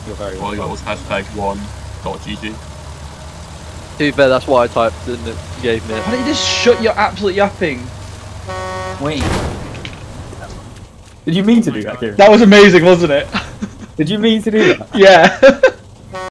You're very All I got was #1.gg. To be fair, that's what I typed and it gave me it. Why don't you just shut your absolute yapping? Wait. Did you mean to do that, Kieran? That was amazing, wasn't it? Did you mean to do that? Yeah.